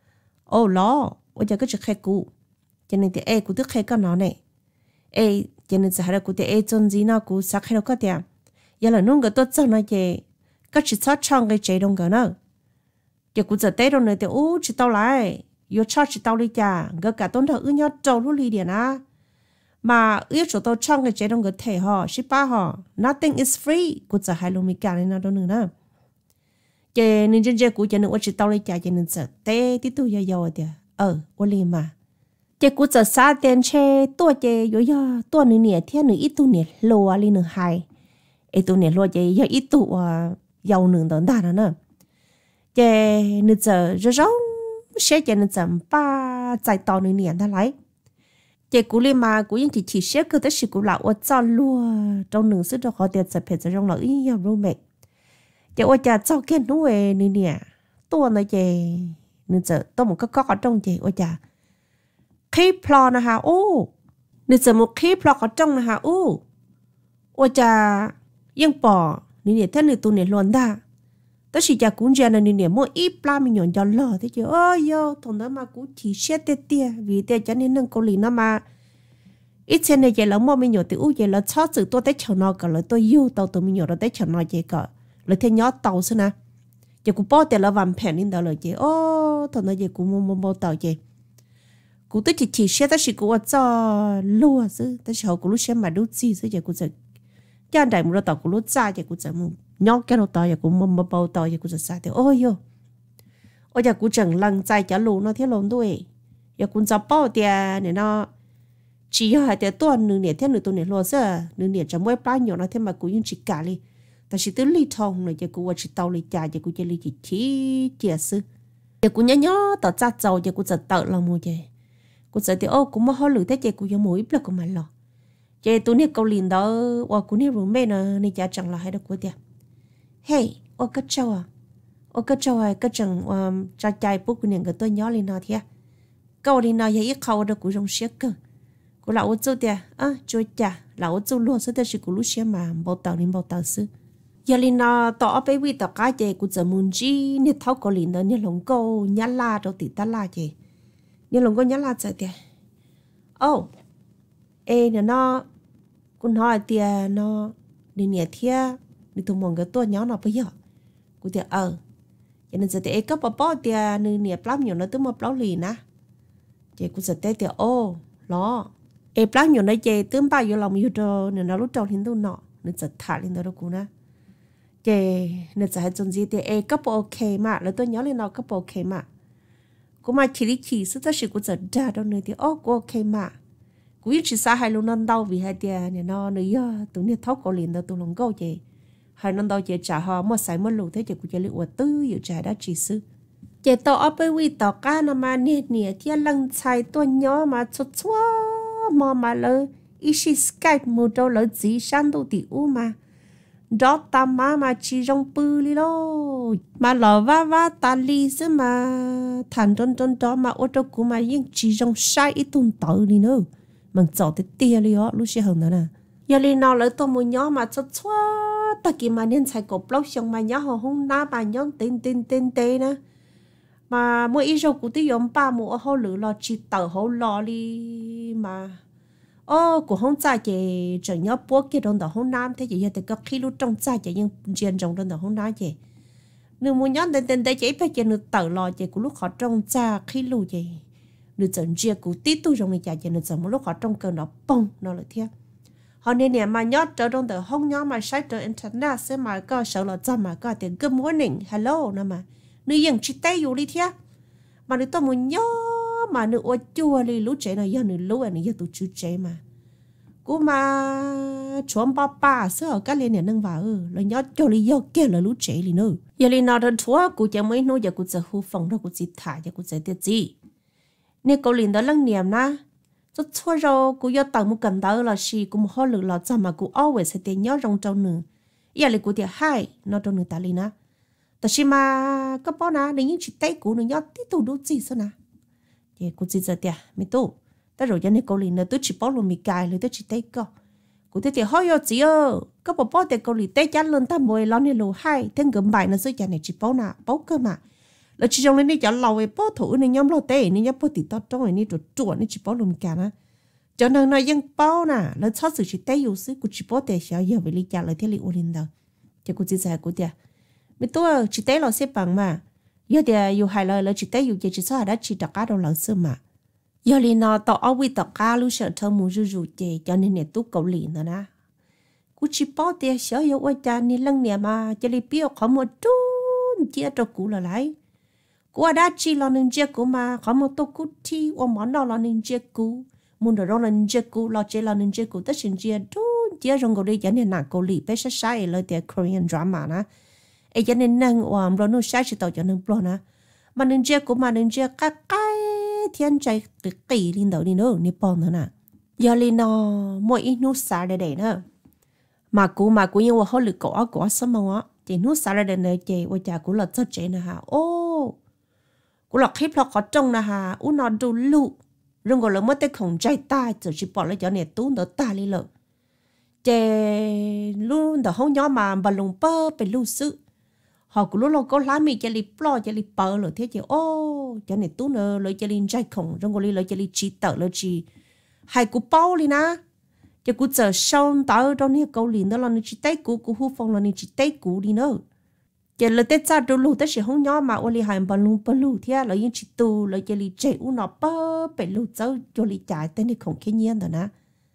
B: ô lo, ôi giờ cái chuyện khai cụ, cho nên thì em cũng tức khai cái nó này, em cho nên giờ là cụ thì em chọn gì nó cũng sắc khai đâu có tiền, giờ là nung cái tốt cho nó chứ, cái chuyện sao chọn cái chế đông cái nó, giờ cụ giờ tết đâu nữa thì ô chỉ tao lại, giờ cho chỉ tao đi chả, cái cả tuần đầu ư nhau trâu lúc đi điện á, mà ư chỗ tao chọn cái chế đông cái thể họ, ship ba họ, nothing is free, cụ giờ hai lô mi cả nên nó đâu nữa nè. Chị nên chân chơi của chị nữa chỉ tao lấy trả chị nên sợ té tí tôi giờ giờ thì ờ ô li mà chị cũng sợ xa tiền chơi tôi chị yo yo tôi nữa nè theo nữa ít tôi nè lùa li nữa hai ít tôi nè lùa chị giờ ít tôi giàu nữa đó đã nữa chị nên sợ rồi rong sẽ chị nên sợ ba giải tàu nữa nè đã lấy chị cũng li mà cũng những chị chỉ sẽ cứ tới sự cũng là ô cho lùa trong nửa sức đó họ tiền sợ phải rong là ý nhau roommate chị ơi cha cho cái nuôi nè nè tôi nói chị nên giờ tôi một cái có ở trong chị ơi cha khí plo nè ha ô nên giờ một khí plo ở trong nè ha ô ôi cha yên bỏ nè nè thế này tôi nè luôn da tất chỉ cha cũng cha nè nè mỗi ít pla mình nhọn cho lò thế chứ ơi yo thằng đó mà cũng chỉ xét tê tê vì tê cho nên nâng câu lì nó mà ít trên này chị là mua mình nhọn từ u chị là chót từ tôi tới chợ nó cả là tôi yêu tao tôi mình nhọn rồi tới chợ nó chị cả là thế nhỏ tàu xí nè, chị cũng bỏ tiền là vàng phèn lên đó rồi chị, ô, thằng này chị cũng mua mua mua tàu chị, cũng tới chị chỉ xe tới chị cũng cho lúa chứ, tới chị họ cũng lúc xe mà đút gì chứ chị cũng sẽ, cái đại một tàu cũng lúc xa chị cũng sẽ mua, nhỏ cái đầu tàu chị cũng mua mua bao tàu chị cũng sẽ xa thì ôi yo, ôi chị cũng chẳng lăng chạy trả lúa nó thế lon đuôi, chị cũng cho bao tiền này nó, chỉ hai tiền tuần nửa nửa thế nửa tuần nửa lúa chứ, nửa nửa cho mỗi bao nhiêu nó thế mà cũng những chỉ cả đi. Ta chỉ tới lì thong này, chỉ cũng chỉ tàu lì trà, chỉ cũng chỉ lì chỉ chỉ chỉ sư, chỉ cũng nhớ nhớ tao cha giàu, chỉ cũng giật tợ lòng mua chỉ, cũng giật thì ô cũng mà hơi lử thế chỉ cũng giống mũi bự cũng mà lo, chỉ tôi nè câu liền đó, và cũng nè roommate nè, nè cha chẳng là hay được của tiệt, hey, ô cái châu à, ô cái châu à, cái chẳng cha trai bố của nè cái tôi nhớ lên nó thiệt, câu lên nó vậy câu được cũng giống xếp cơ, cũng là ô châu tiệt, à chơi cha, là ô châu luôn, sau đó chỉ cũng lúc xếp mà bao tàu lên bao tàu sư. giờ linh nó tỏ bé vi tỏ cái gì cũng giờ muốn gì nè tháo có linh đó nè lồng câu nhá la đâu tỉ ta la gì nè lồng câu nhá la chạy tiền ô ê nè nó cũng hỏi tiền nó đi nè thia đi tụi mong cái tôi nhỏ nó bây giờ cũng tiền ờ cho nên giờ thì cấp bỏ bỏ tiền nè nè plum nhiều nó tới một plum lì nè chị cũng giờ tết tiền ô lo ê plum nhiều nó chị tới bao nhiêu lòng yêu cho nè nó lúc đầu thì tôi nọ nè giờ thả lên đó đâu cũng nè chị nên sẽ chọn gì thì em cấp ok mà là tôi nhớ lên nó cấp ok mà cũng mà chỉ đi chỉ sự thật sự của giờ ra đâu nữa thì ô ok mà cú ít chỉ xa hai luôn non đau vì hai tia này nó nữa tụi này thóc có liền đâu tụi lòng câu chị hai non đau chị trả họ mà xài mà lù thế chị cũng chỉ liệu tư yêu trả đã chỉ sư chị tao ở bên vi tao cá nó mà nè nè thì lăng xài tôi nhớ mà chua chua mà mà lỡ ít xí skype một đâu lỡ gì sang đâu thì u mà đó ta má mà chỉ trong bự đi đâu mà lò va va ta li chứ mà thành trong trong đó mà ô tô của mà nhưng chỉ trong sai ít tuần tới đi nữa mình chọn cái tia đi đó lúc xưa hơn nữa nè giờ đi nào lỡ tôi muốn nhớ mà cho chua ta kia mà nên xài cột blog xong mà nhớ họ không ná bà nhớ tên tên tên tên nè mà mỗi ít rồi cũng tới dùng ba mùa họ lựa lo chỉ tờ họ lo đi mà ô cũng không trả chị chẳng nhớ bố kia trong đó không nam thế chị giờ thì có khi lúc trong trả chị nhưng chuyện trong trong đó không nam chị nếu muốn nhớ tên tên đấy chị phải chị được tờ lo chị cũng lúc họ trong trả khi lúc chị được chẳng chia cũng tí tu trong này chị chị được chẳng một lúc họ trong cơn nó bông nó lại thiệt họ nên nè mà nhớ trở trong đó không nhớ mà sai trở internet sẽ mà có sợ là cho mà có tiền good morning hello nè mà nếu những chị tayอยู่đi thiệt mà nếu tôi muốn nhớ mà nữ ô chua đi lú trẻ này giờ nữ lú này giờ tụi chú trẻ mà cú mà chuẩn ba ba sữa ở cái lên này nâng vào ừ là nhớ cho đi giờ kia là lú trẻ đi nữa giờ đi nào đơn thua cú chỉ mới nói giờ cú sẽ hú phòng đó cú chỉ thả giờ cú sẽ tiết gì nếu cú liền đó lăng niệm na rất thua rồi cú giờ tao một cần đó là gì cú một hơi lử là cho mà cú always sẽ tiền nhớ trong trong nữa giờ là cú tiệt hai nó trong nữa ta đi naแต่ชิมาก็ป้อนะในยิ่งชิเต้กูนึกยอดที่ตัวดูจีซะนะเดี๋ยวกูจีจะเดี๋ยวไม่ตู้แต่เราจะในเกาหลีเนี่ยตัวชิป้อลงมีกายเลยตัวชิเต้ก็กูเดี๋ยวห้อยจีเออก็ป้อป้อแต่เกาหลีเต้ยันลนตั้มวยล้อเนี่ยรู้ให้ทั้งเกินใบนั่นซื้อจากในชิป้อน่ะป้อก็มาแล้วชิจงเลยนี่จะเราไอ้ป้อถูในย้อมเราเต้นี่ย้อมป้อติดต่อจ้องไอ้นี่ตัวจวดนี่ชิป้อลงมีกายนะจนนั้นยังป้อน่ะแล้วชอบสื่อชิเต้อยู่ซื้อกูชิป้อแต่เสียเยอะไปเลยจากเลยที่ลิโอลินเดอร์เดี๋ยวกูจีจะกูเดี๋ยวไม่ตัวจิตเต้เราเสียปังมาเยอะเดียวอยู่หายเลยแล้วจิตเต้อยู่เจจิตซ่าได้จิตตะก้าเราเหลือเสมาเยอะเลยนะต่อเอาวิตะก้ารู้เชื่อเธอมูจูจูเจจนเนี่ยตู้เกาหลีนะนะกูจิป้อเดียเสียอยู่ว่าจานนี่ลังเนี่ยมาจะรีบเปี้ยวขอหมดจุนเจียตัวกูละไรกูว่าได้จีเราหนึ่งเจียกูมาขอหมดตัวกูที่ว่าหมอนเราเราหนึ่งเจียกูมุนเดอเราหนึ่งเจียกูเราเจเราหนึ่งเจียกูแต่ฉันเจียจุนเจียรงเกาหลีจะเนี่ยหนักเกาหลีไปใช้ใช้เลยแต่ Korean drama นะไอ้ยันเนี่ยนั่งว่าเราหนุ่มใช้ชิตต่อจากนั่งปลอนะมันนึงเจ้ากูมันนึงเจ้าใกล้ๆเทียนใจตึกตีลินเดานี่เนอะนี่ปอนนะยาลินอมวยนุ่งสาเดเนอะมากูมากูยังว่าเขาหรือก่อก่อสมองเจนุ่งสาเดเนเจว่าจากกูหลับเจ้าเจนะฮะโอ้กูหลับคลิปหลับขอจงนะฮะอุ้นอนดูลูกเรื่องกูเลยเมื่อแต่ของใจตายจะชิปอแล้วจะเนี่ยตู้เดาตายเลยเลยเจลูกเดาห้องย้อมมาบอลลงเปอร์เป็นลูกซื้อhọ cũng lúc lâu có lá mì cho li plo cho li bờ rồi thế chứ ô cho này tú nữa lấy cho li trái khổng trong cái lấy cho li chỉ tờ lấy chỉ hai cú bao li na cho cú chờ sau tao trong này câu liền đó là nó chỉ tay cú cú hú phong là nó chỉ tay cú đi nữa cho lấy tết ra đôi lúc tết sẽ không nhỏ mà ô li hai bờ lung bờ lù thế lấy những chỉ tu lấy cho li chạy u nó bơ bể lù cháu cho li chạy tên này khổng kinh nhiên rồi na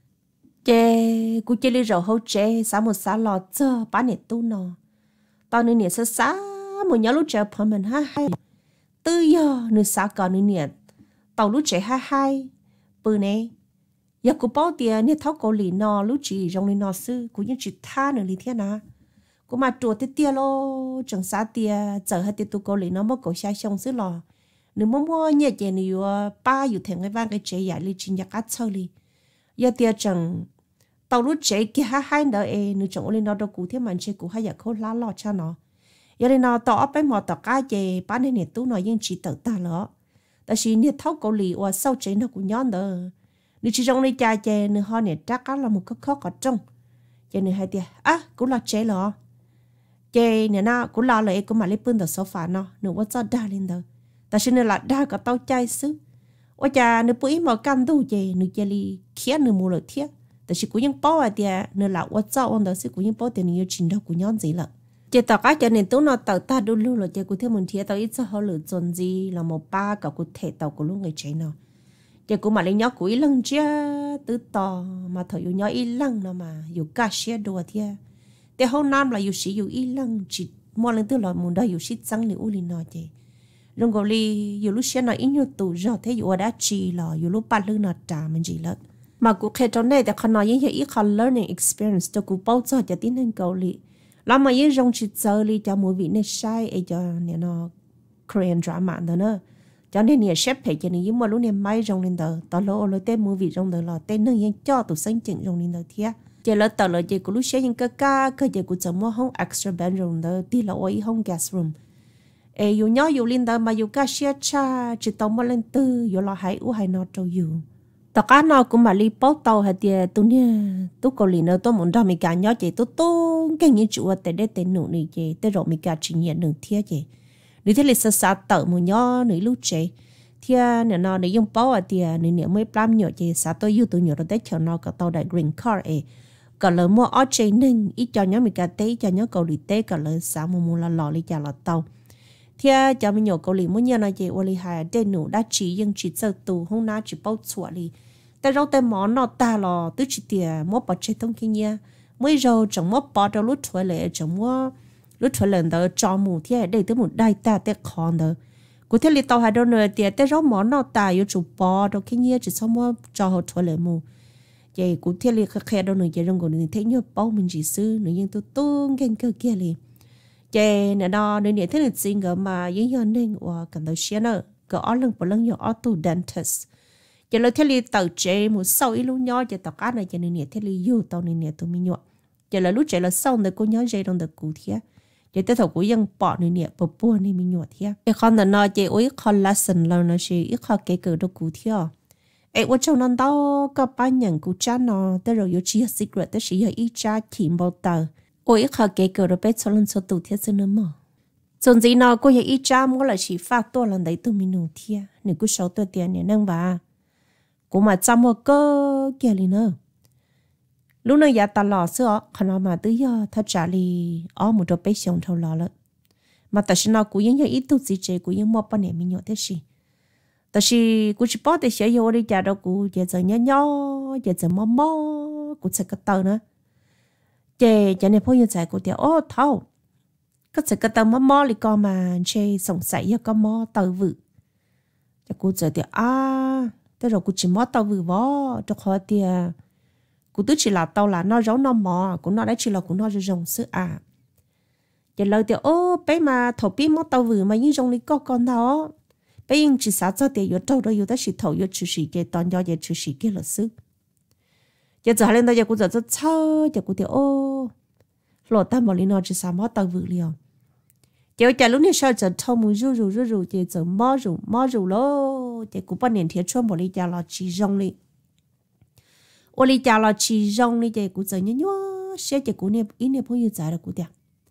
B: chê cú chơi li rồi hậu chê sáng một sáng lò chờ bán này tu nó tao nên niệm sá một nhớ lúc trẻ phở mình ha hai tư giờ nửa sáng còn nửa niệm tàu lúc trẻ ha hai bữa này giờ cô bảo tiền nè tháo cổ lì nọ lúc chỉ trong lì nọ sư cũng như chỉ tha nửa lì thế nào cô mà chuột tết tia lo chẳng xa tia giờ hai tia tu cổ lì nó mất cổ sai xong sư lò nửa mua mua nhẹ nhẹ nửa baอยู่thèm cái vang cái trẻ dạy lì chỉ nhặt cát chơi lì giờ tia chẳng tàu lúc trẻ kia hai hai đỡ e nửa chồng lên nó đâu cụ thế mà chơi cụ hay giờ khâu lá lọ cho nó giờ lên nó tỏ bé mò tỏ cá về bán này nè tú nói nhưng chỉ tờ ta lỡแต่ชีเนี่ยเท่าเกาหลีว่าเศร้าใจnó cũng nhon đỡ nửa chỉ trong này cha chè nửa họ nè chắc cá là một cái khó có trong chè nửa hai tia à cũng là chế lỡ chè nửa na cũng là lại cũng mà lấy pin từ sofa nó nửaว่าจะได้lên đỡแต่ชีnửa làได้ก็taoใจซื้อว่าจะnửaปุ๋ยmà cam tu chè nửa chè li khía nửa mua lợi thiếtแต่ชีกูยังป้อว่าเดียเนื้อหลักว่าเจ้าอันเดียวสิกูยังป้อแต่เนื้อจินดอกกูย้อนสิละเจ้าตากาจะเนี่ยตัวน่ะตาตาดูลูเลยเจ้ากูเที่ยวมันเที่ยวตาอีจะเขาหรือจนจีเราหมอป้ากับกูเทตากูลูกไงใช่เนาะเจ้ากูมาเลยย้อนกูอีหลังเจ้าตื้อต่อมาถอยอยู่ย้อนอีหลังเนาะมาอยู่กาเชียดัวเที่ยแต่ห้องน้ำเราอยู่สีอยู่อีหลังจิตมัวเรื่องตื้อหลอดมุนได้อยู่ชิดจังหรืออุลินเนาะเจ้ลงกอลีอยู่ลูกเชียนเนาะอีหนูตู่รอเที่ยอยู่ว่าได้จีหล่ออยู่ลูกปั้นเรื่องเนาะจ่ามันจีละ mà cụ khe trong này thì khó nói những cái khó learning experience cho cụ bao giờ cho tin hơn cầu lì làm mà những dòng chỉ giờ lì cho mỗi vị này sai ấy cho nên nó Korean drama đó nữa cho nên nhiều sếp phải cho nên những mà lúc này mai dòng lên đó tao lỡ lỡ tên mỗi vị dòng đó là tên nâng những cho tụi sinh chỉnh dòng lên đó thiệt chỉ là tao lỡ chỉ cụ lúc xem những cái ca cái chỉ cụ chấm mua không extra bedroom đó đi là ôi không guest room ấy yêu nhau yêu lên đó mà yêu ca share cha chỉ tao mua lên tư yêu là hai u hai nó trâu yêu tất cả nó cũng mà li bao tàu hay thì tôi nhớ tôi có lý nữa tôi muốn ra mình cả nhớ chị tôi tôi cái như chủ tại đây tên nụ này chị tới rồi mình cả chỉ nhận được thiệt chị nếu thế là sao sao tự một nhớ nếu lúc chị thì nè nó để dùng bao thì nè nè mới làm nhớ chị sao tôi yêu tôi nhớ rồi đấy chờ nó cả tàu đại green card ấy cả lời mua ở trên nên ít cho nhớ mình cả tế cho nhớ cầu lý tế cả lời sao mà muốn là lò lý trả là tàu thì cho mình nhớ cầu lý muốn nhớ là chị ô lý hai tên nụ đã chỉ nhưng chỉ sợ tù không ná chỉ bao chuột đi tại rau tên món nó ta là tứ chỉ tiền mua bát chế thông kia nha mới rau trồng mua bát rau lúa thuê lệ trồng mua lúa thuê lệ đó cho mù thì để tới một đại ta tới con đó cụ thể là tao hay đâu nữa thì tại rau món nó ta yêu chụp bát đâu kia nha chỉ xong mua cho họ thuê lệ mù vậy cụ thể là khé khé đâu nữa vậy rong còn thấy nhớ bao mình chỉ xứ nữa nhưng tôi tung cái cơ kia liền vậy nè đó nên thế là gì ngờ mà những nhân nên và cần đầu xe nữa có ở lưng của lưng ở tu dentist giờ là thế li tàu chế một sau ít lúc nhỏ giờ tàu cá này giờ này thế li yêu tàu này nè tụi mình nhọ giờ là lúc chế là sau này cô nhớ dây trong được cụ thiệt giờ tới thầu của dân bỏ này nè bờ bùa này mình nhọ thiệt cái con là nó chế ối con lesson là nó sẽ ít khó cái cử được cụ thiệt ấy ở trongนั้นđó có bao nhiêu cụ cha nó tới rồi yêu chia secret tới chỉ ít cha kiếm bao tờ ối khó cái cử được bé cho lần sau tụ thiệt xin nó mà trong gì nó có ít cha mua là chỉ phát to lần đấy tụi mình nụ thiệt nếu cứ sáu tuổi tiền này nâng vào cũng mà chăm một cơ kia liền nữa lúc này giờ ta lò xưa khả năng mà tới giờ thật trả li ở một chỗ bé xong thâu lò lợ mà tại sao nó cũng những ít tu gì chơi cũng những mua bao nhiêu mình nhớ thế gì tại vì cũng chỉ bỏ để xài vô đi trả đâu cũng giờ giờ nhớ nhớ giờ giờ mò mò cũng sẽ cái tàu nữa giờ giờ này phơi như vậy cũng thì ô thâu cái sẽ cái tàu mò mò thì con mà chơi sống sải giờ con mò tàu vự giờ cũng giờ thì à tới rồi cô chỉ mót tao vừa vó cho khó thì cô tức chỉ là tao là nó giống nó mò cũng nó đấy chỉ là cũng nó rồng sữa à giờ lời thì ô bé mà thầu bí mót tao vừa mà như rồng đi có con đó bé nhưng chỉ sát cho thì yếu trâu đó yếu đó chỉ thầu yếu chỉ chỉ cái toàn do giờ chỉ chỉ cái là sữa giờ giờ lên đây giờ cô giờ rất chơ giờ cô thì ô lột ta một lý nó chỉ sát mót tao vừa liền giờ giờ lúc này sao giờ thâu mùi rù rù rù rù giờ giờ mò rù mò rù lô giờ cũng bao nhiêu thiệt cho một lý giờ là chỉ rong đi, ô lý giờ là chỉ rong đi giờ cũng giờ nhớ nhớ sẽ giờ cũng nè ít nè bao nhiêu giờ là cũng đẹp,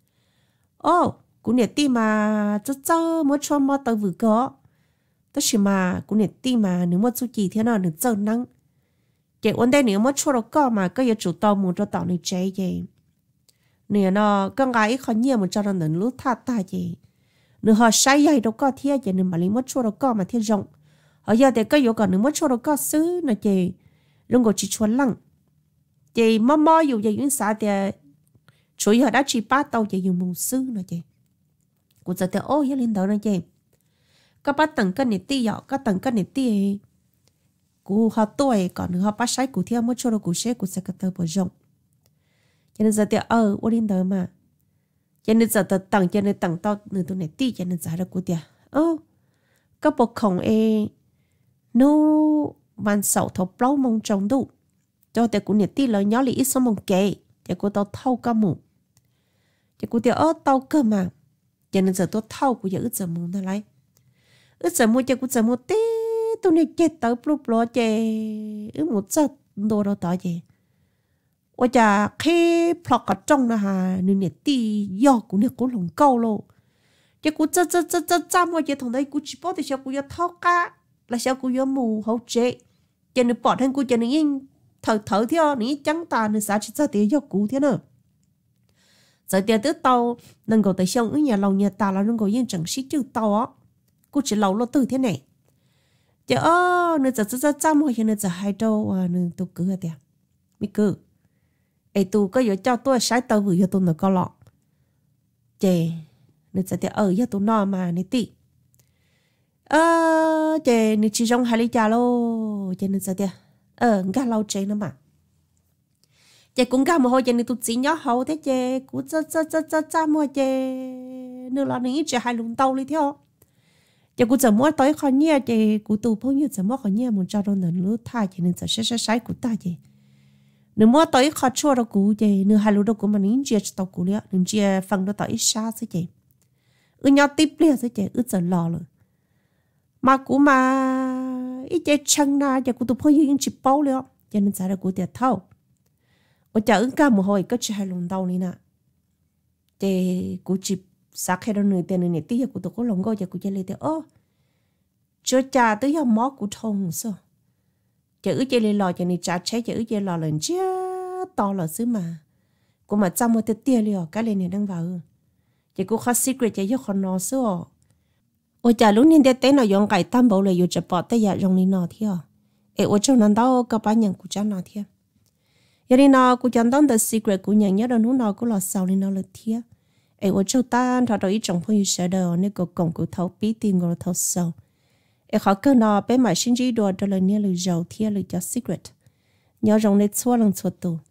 B: ô cũng nè tim mà cho cho mới cho mò tàu vừa có, tất nhiên mà cũng nè tim mà nếu mà chú chỉ thế nào được giờ năng, giờ vấn đề nếu mà cho nó có mà có giờ chủ tàu muốn cho tàu này chơi vậy nè nó con gái khó nhiều một cho nó nửa lúc thà ta gì nửa họ sai vậy đâu có thiệt vậy nửa mà lấy mất chua đâu có mà thiệt rộng ở giờ thì cái yếu còn nửa mất chua đâu có xứ nè chị luôn có chỉ chuồn lăng chị mò mò dù vậy những xã thì chủ yếu đã chỉ ba tàu chị dùng mùng xứ nè chị của giờ thì ô lên đầu nè chị các bác tầng cái này ti dọ các tầng cái này ti của họ tuổi còn nửa họ bắt sai của thiệt mất chua đâu của sẽ của sẽ cái tàu bờ rộng cho nên giờ thì ở ở đến đó mà cho nên giờ tao tặng cho nên tặng tao nửa tuần này tí cho nên giá được của tiền ơ các bộ khổng e nó van sầu thầu bao mong trồng đủ choแต่กูเนี่ยตีเลยnhỏ lì ít số mong kệ choกูtao thâu cả mù choกูtiền ơ tao cơ mà cho nên giờ tao thâuกูgiờ ít giờ mù nó lại ít giờ mù choกูgiờ mù tí tôi này chết tao blu blu chè ít một giờ đồ đâu tao chèว่าจะแค่พลอกกระจ้องนะฮะนี่เนี่ยตียอกกูเนี่ยกูหลงเก้าโลจะกูจะจะจะจะจำว่าจะทำได้กูชิบอแต่เช้ากูจะท้อกะแล้วเช้ากูจะหมูเขาเจ๊จะนึกปอดให้กูจะนึกยิ่งเถอะเถอะเที่ยวนี่จังตานึกสาชิจะเตียยอกกูเที่ยวเนอะgiờเตียตื้อเตานั่งก็แต่เช้าอุ้ยอย่าเราเนี่ยตาเรานั่งก็ยิ่งจังชิจืดเตาอ่ะกูจะเราเราตื้อเที่ยวไหนจะเออนึกจะจะจะจำว่าจะนึกจะให้โตว่านึกตัวเกลือเตียไม่เกลือไอ้ตัวก็อยู่เจ้าตัวใช้ตัวvừaตัวnó có lọ chè nó sẽ ở giờตัวnó mà nó tị ơ chè nó chỉ trong hai lít trà lô chè nó sẽ ờ gà lâu chơi nữa mà chị cũng gà một hồi chị nên tụt chỉ nhỏ hậu thế chị cũng cha cha cha cha cha mua chị nữa là những chị hai lùng tàu đi theo chị cũng chẳng mua tới khó nhẹ chị cũng tụ bao nhiêu chẳng mua khó nhẹ một trâu nữa lúa thay chị nên sẽ sẽ sai của ta chị nếu mua tới khó chua đâu cũng chị nếu hai lúa đâu cũng mà những chị tàu cũng liền những chị phần đó tới xa thế chị ư nhau tiếp liền thế chị ư giờ lò rồi mà cũng mà ít chị chân na chị cũng tụ bao nhiêu những chị bao liền cho nên sẽ là cũng tiệt thâu ở chợ ứng cả một hồi có chỉ hai lồng tàu này nè thì cũng chỉ sắc hay đâu nữa tiền này tí của tôi có lồng gọi cho của chơi lấy tiền ô cho cha tới giờ mó của thùng sao chữ chơi lấy lò cho này cha chế chữ chơi lò lần chia to là xứ mà của mà chăm một tiệt tiền liền cái này đang vào chỉ có khó secret chỉ có nó sao ở chợ lúc này để nào dùng cái tam bảo là dùng chụp bọt tới giờ dùng này nọ thiệt ở trongนั้นđâu có bao nhiêu của cha nọ thiệt giờ đi nào cũng chẳng懂the secret của nhà nhớ đâu lúc nào cũng là sau đi nào là thiệt ấy ở châu ta thọ đôi trong phong sẽ đâu nên có công cụ thấu bí tiền rồi thấu sau ấy họ cứ nào bé mà sinh chỉ đồ đó là nhớ lời giàu thiệt lời cho secret nhớ trong này xóa lần xóa tù